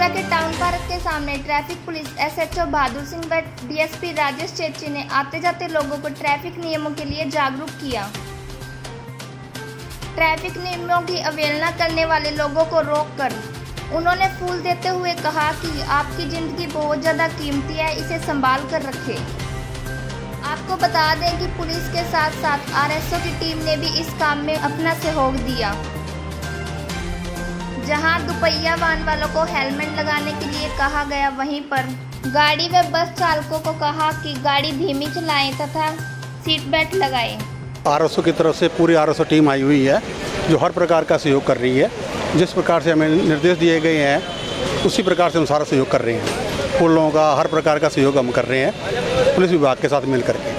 सिरसा के town park के सामने traffic police SHO Bahadur Singh व डीएसपी राजेश चेची ने आते जाते लोगों को ट्रैफिक नियमों के लिए जागरूक किया। ट्रैफिक नियमों की अवहेलना करने वाले लोगों को रोककर उन्होंने फूल देते हुए कहा कि आपकी जिंदगी बहुत ज़्यादा कीमती है, इसे संभाल कर रखें। आपको बता दें कि पुलिस के साथ साथ आरएसओ की टीम ने भी इस काम में अपना सहयोग दिया। जहां दुपहिया वाहन वालों को हेलमेट लगाने के लिए कहा गया, वहीं पर गाड़ी व बस चालकों को कहा कि गाड़ी धीमी चलाएं तथा सीट बेल्ट लगाएं। आरएसओ की तरफ से पूरी आरएसओ टीम आई हुई है जो हर प्रकार का सहयोग कर रही है। जिस प्रकार से हमें निर्देश दिए गए हैं उसी प्रकार से हम सारा सहयोग कर रहे हैं। उन लोगों का हर प्रकार का सहयोग हम कर रहे हैं पुलिस विभाग के साथ मिल करके।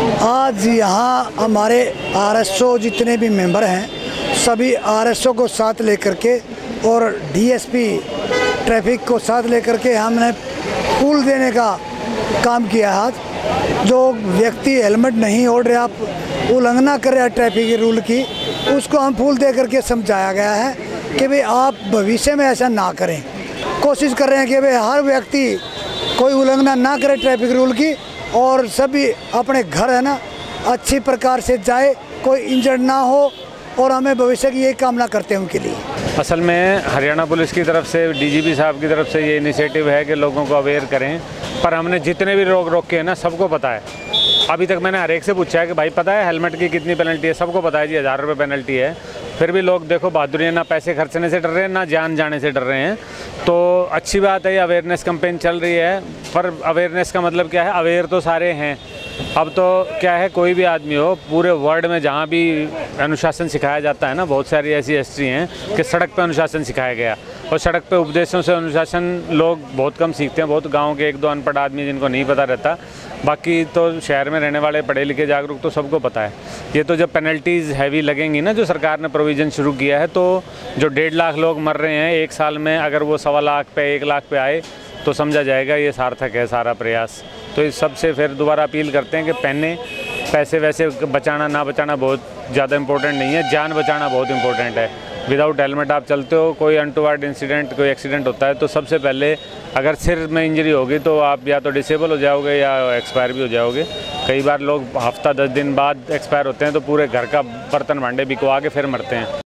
आज यहाँ हमारे आरएसओ जितने भी मेंबर हैं सभी आरएसओ को साथ लेकर के और डीएसपी ट्रैफिक को साथ लेकर के हमने फूल देने का काम किया है। जो व्यक्ति हेलमेट नहीं ओढ़ रहे, आप उल्लंघना कर रहे हैं ट्रैफिक रूल की, उसको हम फूल दे करके समझाया गया है कि भाई आप भविष्य में ऐसा ना करें। कोशिश कर रहे हैं कि भाई हर व्यक्ति कोई उल्लंघना ना करे ट्रैफिक रूल की और सभी अपने घर है ना अच्छी प्रकार से जाए, कोई इंजर्ड ना हो और हमें भविष्य की यही कामना करते हैं उनके लिए। असल में हरियाणा पुलिस की तरफ से डीजीपी साहब की तरफ से ये इनिशिएटिव है कि लोगों को अवेयर करें, पर हमने जितने भी रोक के हैं ना सबको पता है। अभी तक मैंने हर एक से पूछा है कि भाई पता है हेलमेट की कितनी पेनल्टी है, सबको पता है जी 1000 रुपये पेनल्टी है। फिर भी लोग देखो बहादुरी, ना पैसे खर्चने से डर रहे हैं ना जान जाने से डर रहे हैं। तो अच्छी बात है, ये अवेयरनेस कैंपेन चल रही है, पर अवेयरनेस का मतलब क्या है, अवेयर तो सारे हैं। अब तो क्या है, कोई भी आदमी हो पूरे वर्ल्ड में जहाँ भी अनुशासन सिखाया जाता है ना, बहुत सारी ऐसी हिस्ट्री हैं कि सड़क पे अनुशासन सिखाया गया और सड़क पे उपदेशों से अनुशासन लोग बहुत कम सीखते हैं। बहुत गांव के 1-2 अनपढ़ आदमी जिनको नहीं पता रहता, बाकी तो शहर में रहने वाले पढ़े लिखे जागरूक तो सबको पता है। ये तो जब पेनल्टीज़ हैवी लगेंगी ना, जो सरकार ने प्रोविज़न शुरू किया है, तो जो 1.5 लाख लोग मर रहे हैं एक साल में, अगर वो 1.25 लाख पे 1 लाख पे आए तो समझा जाएगा ये सार्थक है सारा प्रयास। तो इस सबसे फिर दोबारा अपील करते हैं कि पहने पैसे वैसे बचाना ना बचाना बहुत ज़्यादा इम्पोर्टेंट नहीं है, जान बचाना बहुत इम्पोर्टेंट है। विदाउट हेलमेट आप चलते हो, कोई अनटुवर्ड इंसिडेंट, कोई एक्सीडेंट होता है तो सबसे पहले अगर सिर में इंजरी होगी तो आप या तो डिसेबल हो जाओगे या एक्सपायर भी हो जाओगे। कई बार लोग हफ्ता 10 दिन बाद एक्सपायर होते हैं तो पूरे घर का बर्तन भांडे बिकवा के फिर मरते हैं।